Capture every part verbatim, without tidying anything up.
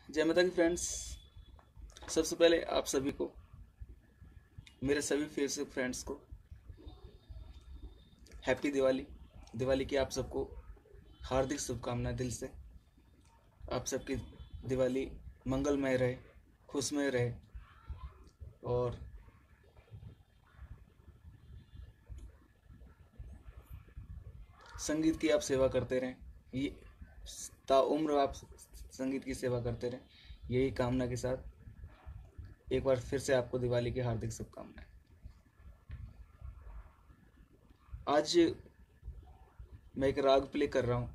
जय माता की फ्रेंड्स। सबसे पहले आप सभी को, मेरे सभी फेसबुक फ्रेंड्स को हैप्पी दिवाली। दिवाली की आप सबको हार्दिक शुभकामनाएं दिल से। आप सबकी दिवाली मंगलमय रहे, खुशमय रहे और संगीत की आप सेवा करते रहें। ये ताउम्र आप संगीत की सेवा करते रहें, यही कामना के साथ एक बार फिर से आपको दिवाली की हार्दिक शुभकामनाएं। आज मैं एक राग प्ले कर रहा हूँ।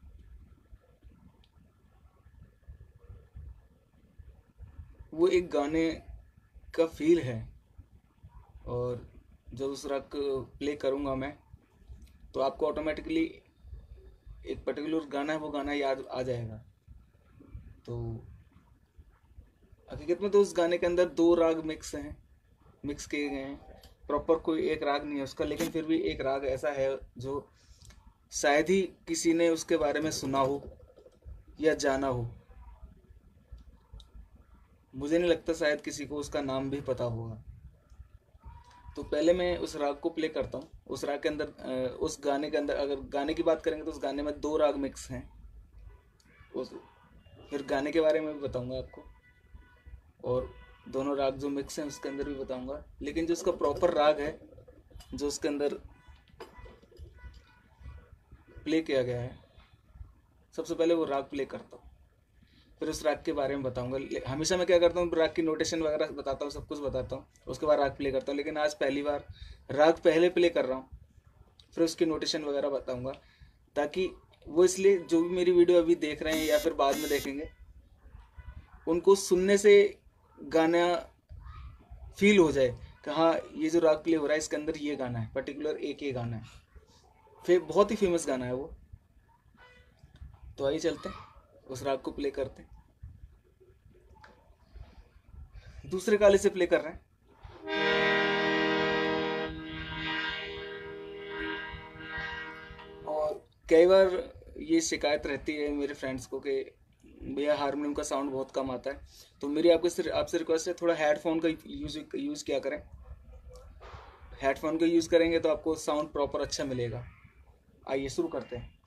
वो एक गाने का फील है और जब उस राग को प्ले करूँगा मैं तो आपको ऑटोमेटिकली एक पर्टिकुलर गाना है, वो गाना याद आ जाएगा। तो हकीकत में तो उस गाने के अंदर दो राग मिक्स हैं, मिक्स किए गए हैं। प्रॉपर कोई एक राग नहीं है उसका, लेकिन फिर भी एक राग ऐसा है जो शायद ही किसी ने उसके बारे में सुना हो या जाना हो। मुझे नहीं लगता शायद किसी को उसका नाम भी पता होगा। तो पहले मैं उस राग को प्ले करता हूँ। उस राग के अंदर, उस गाने के अंदर अगर गाने की बात करेंगे तो उस गाने में दो राग मिक्स हैं। उस फिर गाने के बारे में भी बताऊंगा आपको और दोनों राग जो मिक्स हैं उसके अंदर भी बताऊंगा। लेकिन जो उसका प्रॉपर राग है, जो उसके अंदर प्ले किया गया है, सबसे पहले वो राग प्ले करता हूँ, फिर उस राग के बारे में बताऊंगा। हमेशा मैं क्या करता हूँ, राग की नोटेशन वगैरह बताता हूँ, सब कुछ बताता हूँ, उसके बाद राग प्ले करता हूँ। लेकिन आज पहली बार राग पहले प्ले कर रहा हूँ, फिर उसकी नोटेशन वगैरह बताऊंगा, ताकि वो, इसलिए जो भी मेरी वीडियो अभी देख रहे हैं या फिर बाद में देखेंगे, उनको सुनने से गाना फील हो जाए कि हाँ ये जो राग प्ले हो रहा है इसके अंदर ये गाना है, पर्टिकुलर एक ये गाना है, फिर बहुत ही फेमस गाना है वो। तो आइए चलते हैं, उस राग को प्ले करते हैं। दूसरे काले से प्ले कर रहे हैं। और कई बार ये शिकायत रहती है मेरे फ्रेंड्स को कि भैया हारमोनियम का साउंड बहुत कम आता है। तो मेरी आपको आपसे रिक्वेस्ट है, थोड़ा हेडफोन का यूज यूज़ किया करें। हेडफोन का यूज़ करेंगे तो आपको साउंड प्रॉपर अच्छा मिलेगा। आइए शुरू करते हैं।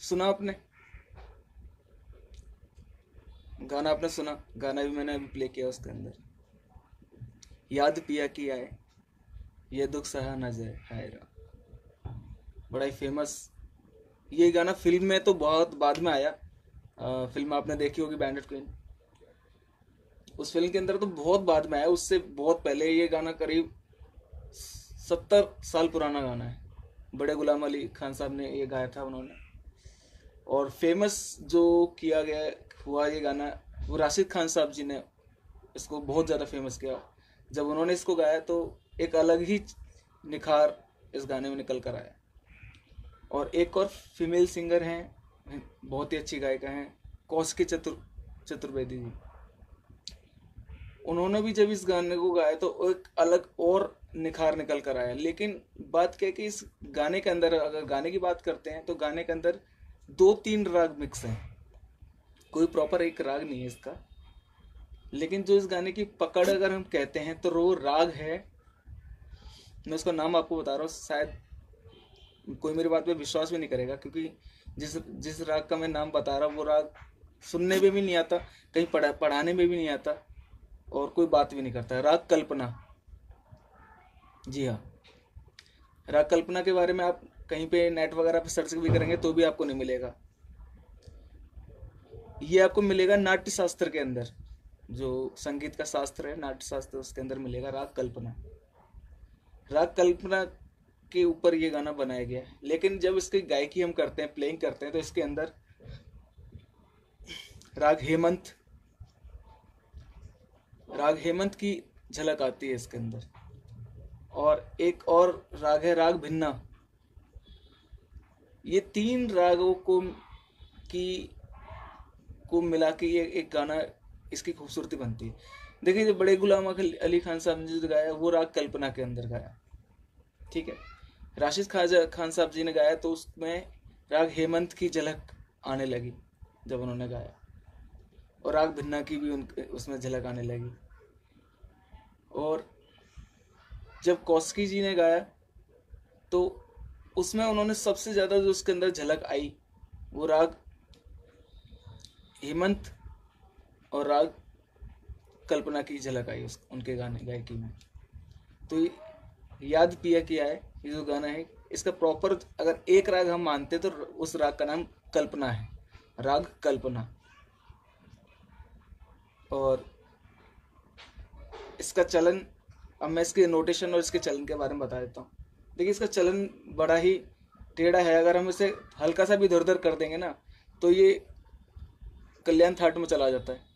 सुना आपने? गाना आपने सुना? गाना भी मैंने अभी प्ले किया उसके अंदर, याद पिया की आए, ये दुख सहा न जाए हाय राम। बड़ा ही फेमस ये गाना। फिल्म में तो बहुत बाद में आया। आ, फिल्म आपने देखी होगी बैंडेड क्वीन, उस फिल्म के अंदर तो बहुत बाद में आया, उससे बहुत पहले ये गाना करीब सत्तर साल पुराना गाना है। बड़े गुलाम अली खान साहब ने ये गाया था उन्होंने। और फेमस जो किया गया हुआ ये गाना, वो राशिद खान साहब जी ने इसको बहुत ज़्यादा फेमस किया। जब उन्होंने इसको गाया तो एक अलग ही निखार इस गाने में निकल कर आया। और एक और फीमेल सिंगर हैं, बहुत ही अच्छी गायिका हैं, कौशिकी चतुर चतुर्वेदी जी। उन्होंने भी जब इस गाने को गाया तो एक अलग और निखार निकल कर आया। लेकिन बात क्या है कि इस गाने के अंदर, अगर गाने की बात करते हैं तो गाने के अंदर दो तीन राग मिक्स हैं, कोई प्रॉपर एक राग नहीं है इसका। लेकिन जो इस गाने की पकड़ अगर हम कहते हैं तो वो राग है, मैं उसका नाम आपको बता रहा हूँ, शायद कोई मेरी बात पे विश्वास भी नहीं करेगा, क्योंकि जिस जिस राग का मैं नाम बता रहा हूँ वो राग सुनने में भी नहीं आता, कहीं पढ़ा पढ़ाने में भी नहीं आता, और कोई बात भी नहीं करता। राग कल्पना, जी हाँ, राग कल्पना के बारे में आप कहीं पे नेट वगैरह पे सर्च भी करेंगे तो भी आपको नहीं मिलेगा। ये आपको मिलेगा नाट्य शास्त्र के अंदर, जो संगीत का शास्त्र है नाट्य शास्त्र, उसके अंदर मिलेगा राग कल्पना। राग कल्पना के ऊपर ये गाना बनाया गया है। लेकिन जब इसकी गायकी हम करते हैं, प्लेइंग करते हैं, तो इसके अंदर राग हेमंत राग हेमंत की झलक आती है इसके अंदर। और एक और राग है राग भिन्ना। ये तीन रागों को की को मिला के ये एक गाना, इसकी खूबसूरती बनती है। देखिए, जो बड़े गुलाम अली खान साहब ने जो गाया वो राग कल्पना के अंदर गाया, ठीक है। राशिद खान साहब जी ने गाया तो उसमें राग हेमंत की झलक आने लगी जब उन्होंने गाया, और राग भिन्ना की भी उनके उसमें झलक आने लगी। और जब कौशिकी जी ने गाया तो उसमें उन्होंने सबसे ज़्यादा जो उसके अंदर झलक आई वो राग हेमंत और राग कल्पना की झलक आई उस उनके गाने गायकी में। तो याद पिया किया है ये जो गाना है, इसका प्रॉपर अगर एक राग हम मानते तो उस राग का नाम कल्पना है, राग कल्पना। और इसका चलन, अब मैं इसके नोटेशन और इसके चलन के बारे में बता देता हूँ। देखिए, इसका चलन बड़ा ही टेढ़ा है। अगर हम इसे हल्का सा भी इधर उधर कर देंगे ना तो ये कल्याण थाट में चला जाता है,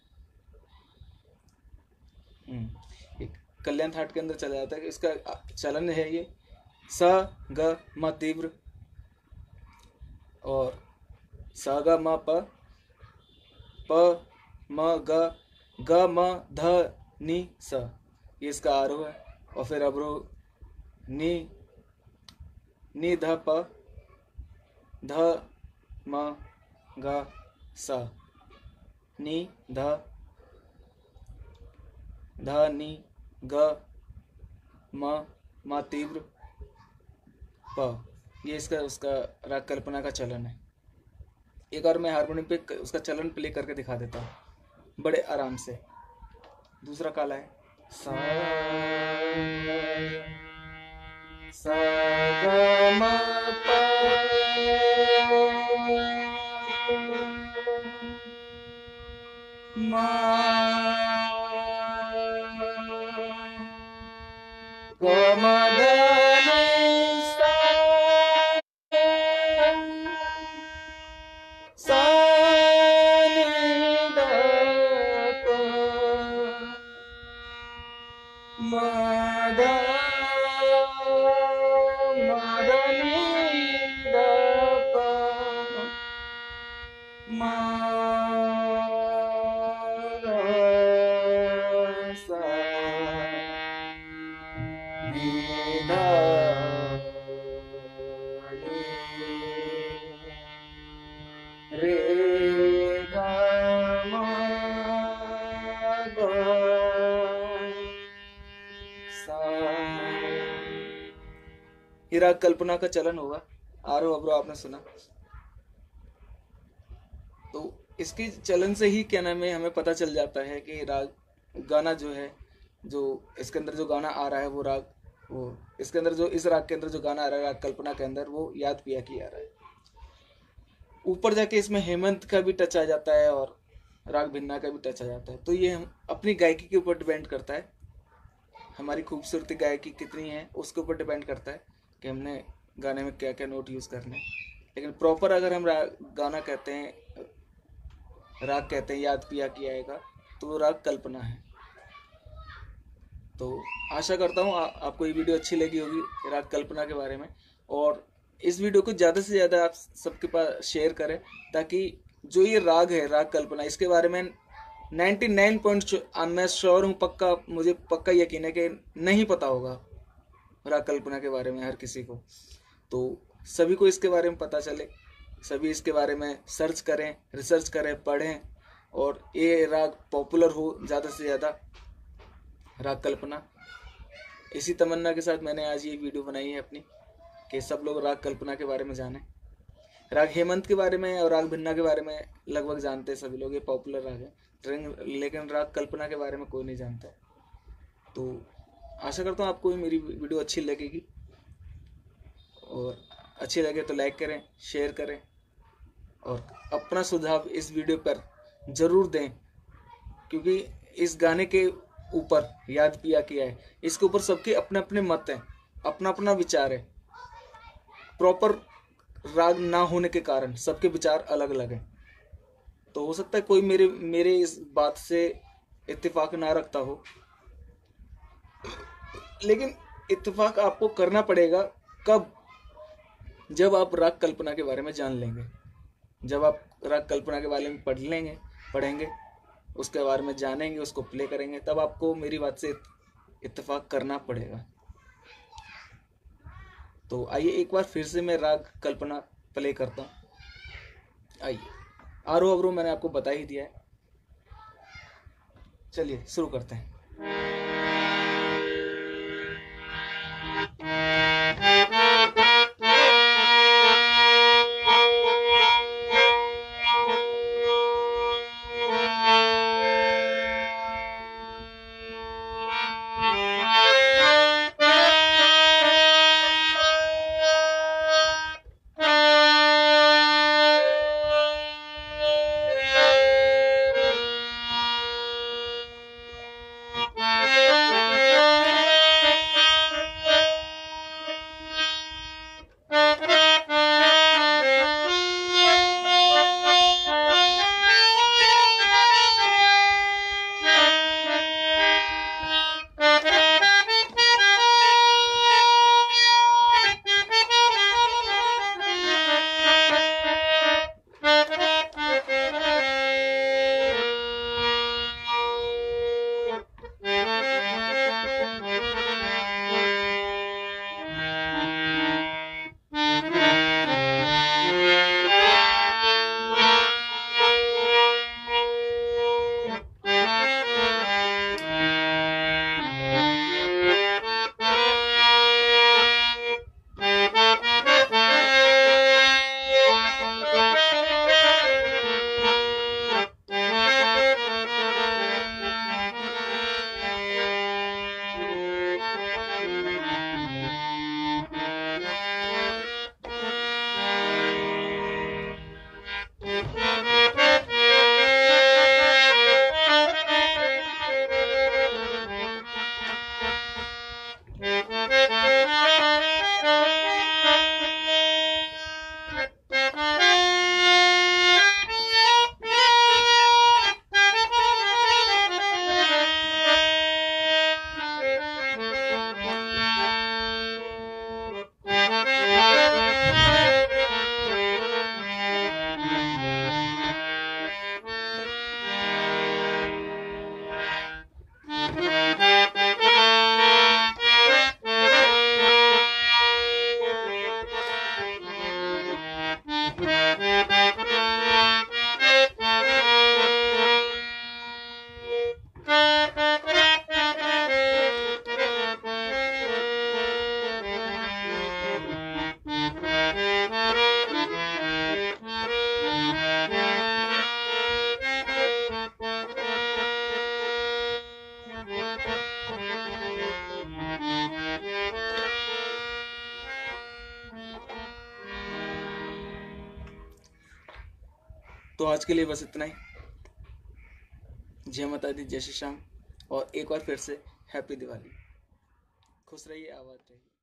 कल्याण थाट के अंदर चला जाता है। इसका चलन है ये स ग म तीव्र और स ग म प प म ग ग म ध नि स, ये इसका आरोह है। और फिर अवरोह नि नि ध प ध म ग स, नि ध ध नि ग म म तीव्र प, ये इसका उसका राग कल्पना का चलन है। एक और मैं हारमोनियम पे उसका चलन प्ले करके दिखा देता हूँ बड़े आराम से। दूसरा काला है सा सा ग म प म ग म ध नि सा सा नि ध प म ध म ध नि ध प म ग सा नि ध नि रे ग म ग सा। ये राग कल्पना का चलन होगा। आरोह अवरोह आपने सुना। तो इसकी चलन से ही क्या नाम है हमें पता चल जाता है कि राग गाना जो है, जो इसके अंदर जो गाना आ रहा है वो राग वो इसके अंदर जो इस राग के अंदर जो गाना आ रहा है राग कल्पना के अंदर वो याद पिया की आ रहा है। ऊपर जाके इसमें हेमंत का भी टच आ जाता है और राग भिन्ना का भी टच आ जाता है। तो ये हम अपनी गायकी के ऊपर डिपेंड करता है, हमारी खूबसूरती गायकी कितनी है उसके ऊपर डिपेंड करता है कि हमने गाने में क्या क्या नोट यूज़ करने हैं। लेकिन प्रॉपर अगर हम राग गाना कहते हैं, राग कहते हैं याद पिया किया आएगा, तो वो राग कल्पना है। तो आशा करता हूँ आ, आपको ये वीडियो अच्छी लगी होगी राग कल्पना के बारे में, और इस वीडियो को ज़्यादा से ज़्यादा आप सबके पास शेयर करें ताकि जो ये राग है राग कल्पना, इसके बारे में निन्यानवे पॉइंट मैं श्योर हूँ, पक्का मुझे पक्का यकीन है कि नहीं पता होगा राग कल्पना के बारे में हर किसी को। तो सभी को इसके बारे में पता चले, सभी इसके बारे में सर्च करें, रिसर्च करें, पढ़ें और ये राग पॉपुलर हो ज़्यादा से ज़्यादा, राग कल्पना। इसी तमन्ना के साथ मैंने आज ये वीडियो बनाई है अपनी कि सब लोग राग कल्पना के बारे में जानें। राग हेमंत के बारे में और राग भिन्ना के बारे में लगभग जानते हैं सभी लोग, ये पॉपुलर राग है, लेकिन राग कल्पना के बारे में कोई नहीं जानता। तो आशा करता हूँ आपको मेरी वीडियो अच्छी लगेगी, और अच्छी लगे तो लाइक करें, शेयर करें और अपना सुझाव इस वीडियो पर ज़रूर दें, क्योंकि इस गाने के ऊपर याद पिया किया है, इसके ऊपर सबके अपने अपने मत हैं, अपना अपना विचार है। प्रॉपर राग ना होने के कारण सबके विचार अलग अलग हैं। तो हो सकता है कोई मेरे मेरे इस बात से इत्तेफाक ना रखता हो, लेकिन इत्तेफाक आपको करना पड़ेगा कब? जब आप राग कल्पना के बारे में जान लेंगे, जब आप राग कल्पना के बारे में पढ़ लेंगे पढ़ेंगे उसके बारे में जानेंगे, उसको प्ले करेंगे, तब आपको मेरी बात से इत्तेफाक करना पड़ेगा। तो आइए एक बार फिर से मैं राग कल्पना प्ले करता हूँ। आइए, आरो अवरो मैंने आपको बता ही दिया है, चलिए शुरू करते हैं। तो आज के लिए बस इतना ही। जय माता दी, जय श्री श्याम, और एक बार फिर से हैप्पी दिवाली। खुश रहिए, आबाद रहिए।